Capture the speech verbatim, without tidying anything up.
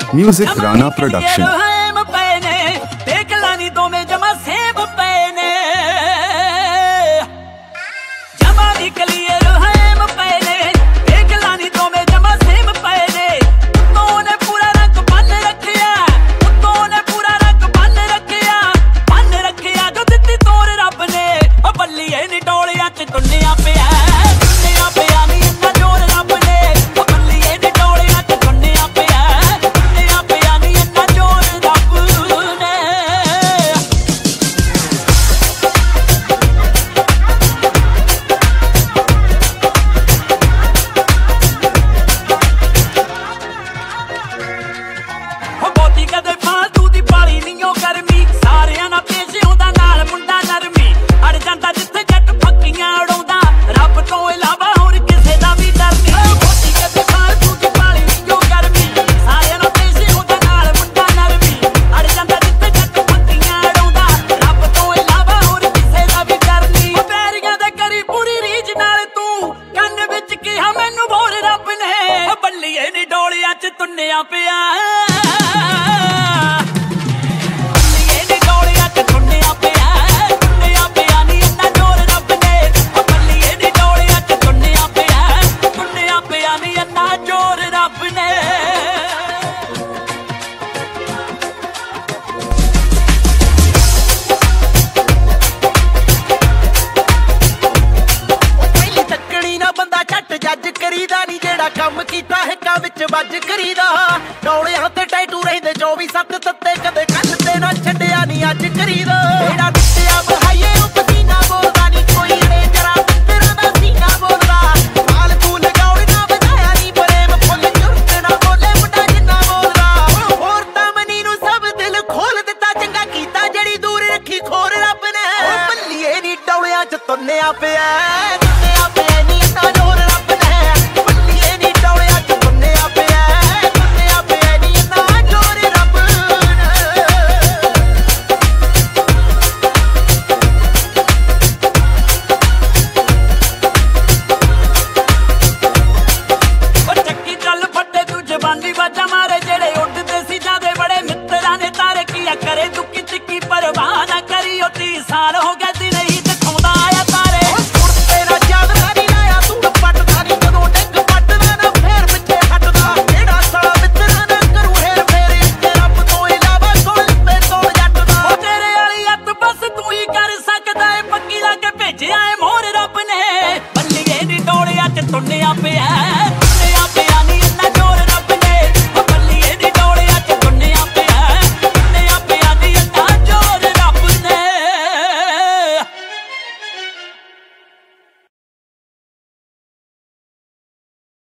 Music Rana production. ਕੰਮ ਕੀਤਾ ਹਿੱਕਾਂ ਵਿੱਚ ਵੱਜ ਕਰੀਦਾ ਡੋਲਿਆਂ ਤੇ ਟੈਟੂ ਰਹਿੰਦੇ ਚੌਵੀ ਸੱਤ ਤੱਤੇ ਕਦੇ ਕੰਨ ਤੇ ਨਾ ਛੱਡਿਆ ਨਹੀਂ ਅੱਜ ਕਰੀਦਾ ਜਿਹੜਾ ਦਿੱਤਿਆ ਬਹਾਈਏ ਉਹ ਪਸੀਨਾ ਬੋਲਦਾ ਨਹੀਂ ਕੋਈ ਅੜੇ ਜਰਾ ਤੇਰਾ ਦਾ ਸੀਨਾ ਬੋਲਦਾ ਹਾਲ ਤੂੰ ਲਗਾਉਣ ਨਾ ਬਤਾਇਆ ਨਹੀਂ ਪ੍ਰੇਮ ਫੁੱਲ ਚੁਰਤ ਨਾ ਬੋਲੇ ਮੁੰਡਾ ਜਿੰਨਾ ਬੋਲਦਾ ਹੋਰ ਤਾਂ ਮਨੀ ਨੂੰ ਸਭ ਦਿਲ ਖੋਲ ਦਿੱਤਾ ਚੰਗਾ ਕੀਤਾ ਜਿਹੜੀ ਦੂਰ ਰੱਖੀ ਖੋਰ ਰੱਬ ਨੇ ਉਹ ਬੱਲੀਏ ਨੀ ਡੋਲਿਆਂ ਚ ਤੁੰਨਿਆ ਪਿਆ ਤੁੰਨਿਆ ਪਿਆ ਨੀ ਤਾਂ ਜੋਰ ਰੱਬ ਨੇ साल हो गया दी नहीं दिखाउंदा आया तारे सुर तेरा याद नहीं लाया तू पटदा नहीं जदों डिग पटदा ना फेर पिछे हटदा जेड़ा साला मित्रा ना करू हेर फेर इत्ते रब तो इलावा कोई पे तोड़ जटदा ओ तेरे वाली हत्थ बस तू ही कर सकदा है पक्की ला के भेजिया है मोर रब ने बल्लीए नी डोलिया च तुन्निया पिया